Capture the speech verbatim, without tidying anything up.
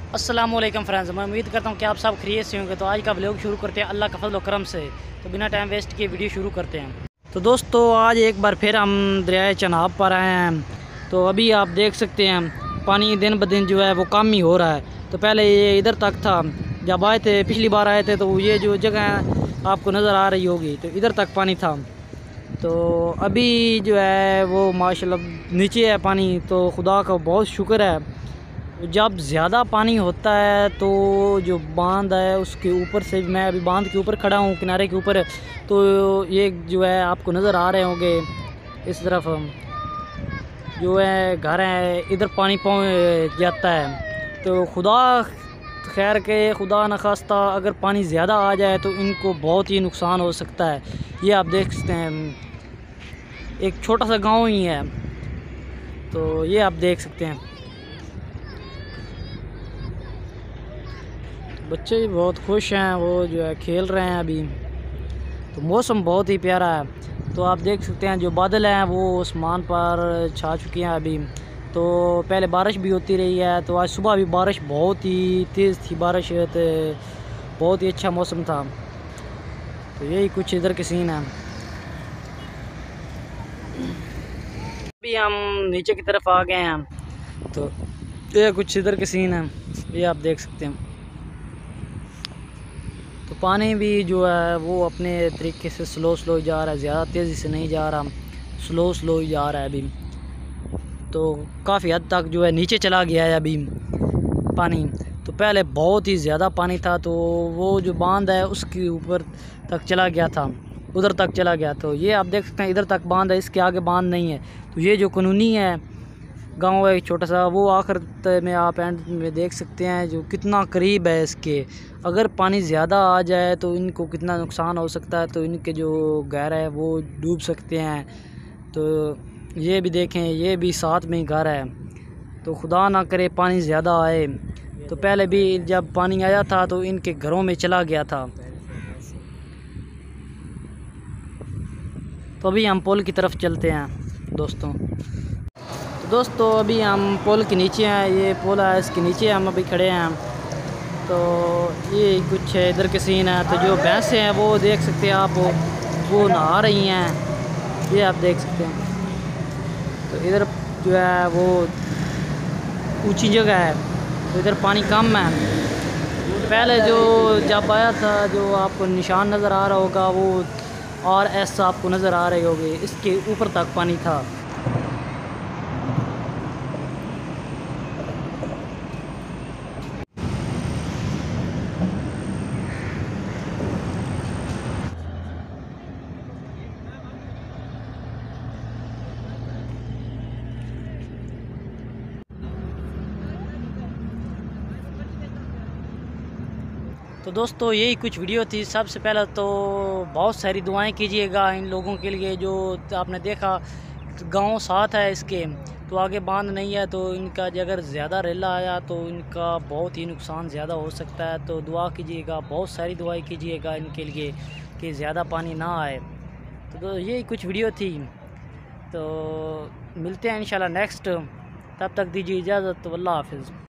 अस्सलामुअलैकुम फ्रेंड्स, मैं उम्मीद करता हूँ कि आप सब खैरियत से होंगे। तो आज का व्लॉग शुरू करते हैं अल्लाह का फजल व करम से। तो बिना टाइम वेस्ट किए वीडियो शुरू करते हैं। तो दोस्तों आज एक बार फिर हम दरियाए चनाब पर आए हैं। तो अभी आप देख सकते हैं पानी दिन ब दिन जो है वो कम ही हो रहा है। तो पहले ये इधर तक था, जब आए थे पिछली बार आए थे तो ये जो जगह आपको नज़र आ रही होगी तो इधर तक पानी था। तो अभी जो है वो माशाल्लाह नीचे है पानी। तो खुदा का बहुत शुक्र है। जब ज़्यादा पानी होता है तो जो बांध है उसके ऊपर से, मैं अभी बांध के ऊपर खड़ा हूँ किनारे के ऊपर, तो ये जो है आपको नज़र आ रहे होंगे इस तरफ जो है घर है, इधर पानी पहुँच जाता है। तो खुदा खैर के, खुदा न खास्ता अगर पानी ज़्यादा आ जाए तो इनको बहुत ही नुकसान हो सकता है। ये आप देख सकते हैं एक छोटा सा गांव ही है। तो ये आप देख सकते हैं बच्चे भी बहुत खुश हैं, वो जो है खेल रहे हैं अभी। तो मौसम बहुत ही प्यारा है। तो आप देख सकते हैं जो बादल हैं वो आसमान पर छा चुके हैं अभी। तो पहले बारिश भी होती रही है। तो आज सुबह भी बारिश बहुत ही तेज़ थी, बारिश तो बहुत ही अच्छा मौसम था। तो यही कुछ इधर के सीन है। अभी हम नीचे की तरफ आ गए हैं। तो ये कुछ इधर के सीन है, ये आप देख सकते हैं। तो पानी भी जो है वो अपने तरीके से स्लो स्लो जा रहा है, ज़्यादा तेज़ी से नहीं जा रहा, स्लो स्लो ही जा रहा है अभी। तो काफ़ी हद तक जो है नीचे चला गया है अभी पानी। तो पहले बहुत ही ज़्यादा पानी था, तो वो जो बांध है उसके ऊपर तक चला गया था, उधर तक चला गया। तो ये आप देख सकते हैं इधर तक बांध है, इसके आगे बांध नहीं है। तो ये जो कानूनी है गांव है छोटा सा, वो आखिर में आप एंड में देख सकते हैं जो कितना करीब है इसके। अगर पानी ज़्यादा आ जाए तो इनको कितना नुकसान हो सकता है। तो इनके जो घर है वो डूब सकते हैं। तो ये भी देखें, ये भी साथ में ही घर है। तो खुदा ना करे पानी ज़्यादा आए। तो पहले भी जब पानी आया था तो इनके घरों में चला गया था। तो अभी हम पुल की तरफ चलते हैं दोस्तों। दोस्तों अभी हम पुल के नीचे हैं, ये पुल है इसके नीचे हम अभी खड़े हैं। तो ये कुछ इधर के सीन है। तो जो भैंसें हैं वो देख सकते हैं आप, वो नहा रही हैं, ये आप देख सकते हैं। तो इधर जो है वो ऊंची जगह है, तो इधर पानी कम है। पहले जो जब आया था जो आपको निशान नज़र आ रहा होगा वो और ऐसा आपको नज़र आ रही होगी, इसके ऊपर तक पानी था। तो दोस्तों यही कुछ वीडियो थी। सबसे पहले तो बहुत सारी दुआएं कीजिएगा इन लोगों के लिए। जो आपने देखा गांव साथ है इसके, तो आगे बांध नहीं है, तो इनका अगर ज़्यादा रेला आया तो इनका बहुत ही नुकसान ज़्यादा हो सकता है। तो दुआ कीजिएगा, बहुत सारी दुआएं कीजिएगा इनके लिए कि ज़्यादा पानी ना आए। तो, तो यही कुछ वीडियो थी। तो मिलते हैं इंशाल्लाह नेक्स्ट, तब तक दीजिए इजाज़त। तो अल्लाह हाफ़िज़।